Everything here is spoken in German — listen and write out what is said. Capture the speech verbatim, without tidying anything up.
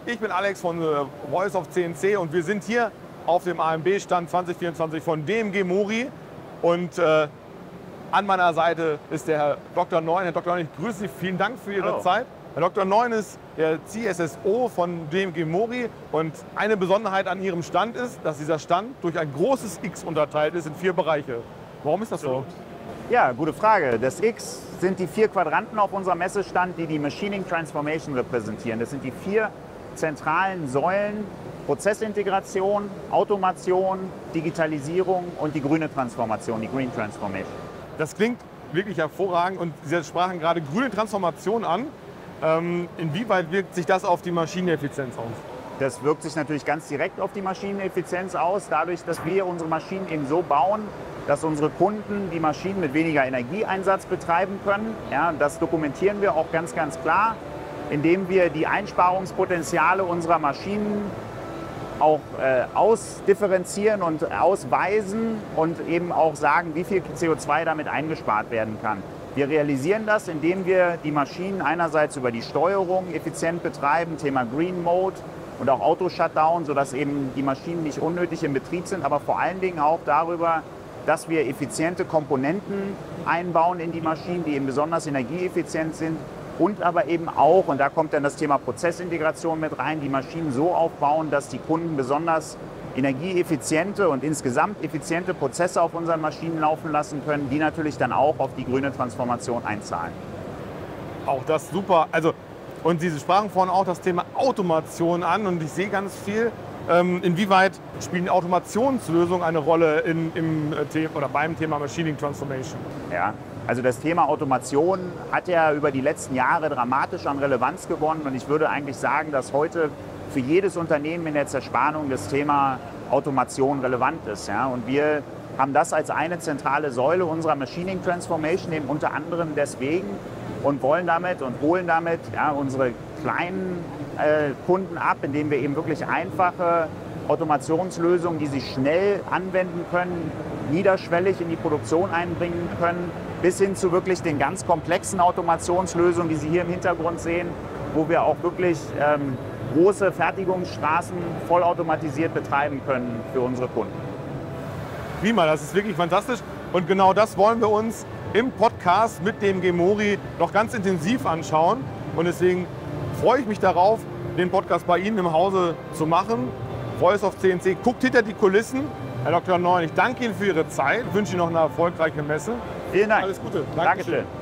Ich bin Alex von Voice of C N C und wir sind hier auf dem A M B-Stand zwanzig vierundzwanzig von D M G Mori. Und äh, an meiner Seite ist der Herr Doktor Neun. Herr Doktor Neun, ich grüße Sie. Vielen Dank für Ihre Hallo. Zeit. Herr Doktor Neun ist der C S S O von D M G Mori. Und eine Besonderheit an Ihrem Stand ist, dass dieser Stand durch ein großes X unterteilt ist in vier Bereiche. Warum ist das so? Ja, gute Frage. Das X sind die vier Quadranten auf unserem Messestand, die die Machining Transformation repräsentieren. Das sind die vier zentralen Säulen: Prozessintegration, Automation, Digitalisierung und die grüne Transformation, die Green Transformation. Das klingt wirklich hervorragend und Sie sprachen gerade grüne Transformation an. Ähm, inwieweit wirkt sich das auf die Maschineneffizienz aus? Das wirkt sich natürlich ganz direkt auf die Maschineneffizienz aus, dadurch, dass wir unsere Maschinen eben so bauen, dass unsere Kunden die Maschinen mit weniger Energieeinsatz betreiben können. Ja, das dokumentieren wir auch ganz, ganz klar, indem wir die Einsparungspotenziale unserer Maschinen auch äh, ausdifferenzieren und ausweisen und eben auch sagen, wie viel C O zwei damit eingespart werden kann. Wir realisieren das, indem wir die Maschinen einerseits über die Steuerung effizient betreiben, Thema Green Mode und auch Auto-Shutdown, sodass eben die Maschinen nicht unnötig im Betrieb sind, aber vor allen Dingen auch darüber, dass wir effiziente Komponenten einbauen in die Maschinen, die eben besonders energieeffizient sind. Und aber eben auch, und da kommt dann das Thema Prozessintegration mit rein, die Maschinen so aufbauen, dass die Kunden besonders energieeffiziente und insgesamt effiziente Prozesse auf unseren Maschinen laufen lassen können, die natürlich dann auch auf die grüne Transformation einzahlen. Auch das super. Also, und Sie sprachen vorhin auch das Thema Automation an und ich sehe ganz viel. Ähm, inwieweit spielen Automationslösungen eine Rolle in, im Thema oder beim Thema Machining Transformation? Ja. Also das Thema Automation hat ja über die letzten Jahre dramatisch an Relevanz gewonnen und ich würde eigentlich sagen, dass heute für jedes Unternehmen in der Zerspannung das Thema Automation relevant ist. Ja? Und wir haben das als eine zentrale Säule unserer Machining Transformation eben unter anderem deswegen und wollen damit und holen damit ja, unsere kleinen äh, Kunden ab, indem wir eben wirklich einfache Automationslösungen, die sie schnell anwenden können, niederschwellig in die Produktion einbringen können, bis hin zu wirklich den ganz komplexen Automationslösungen, die Sie hier im Hintergrund sehen, wo wir auch wirklich ähm, große Fertigungsstraßen vollautomatisiert betreiben können für unsere Kunden. Prima, das ist wirklich fantastisch und genau das wollen wir uns im Podcast mit D M G Mori noch ganz intensiv anschauen und deswegen freue ich mich darauf, den Podcast bei Ihnen im Hause zu machen. Voice of C N C guckt hinter die Kulissen. Herr Doktor Neun, ich danke Ihnen für Ihre Zeit, wünsche Ihnen noch eine erfolgreiche Messe. Vielen Dank. Alles Gute. Dankeschön.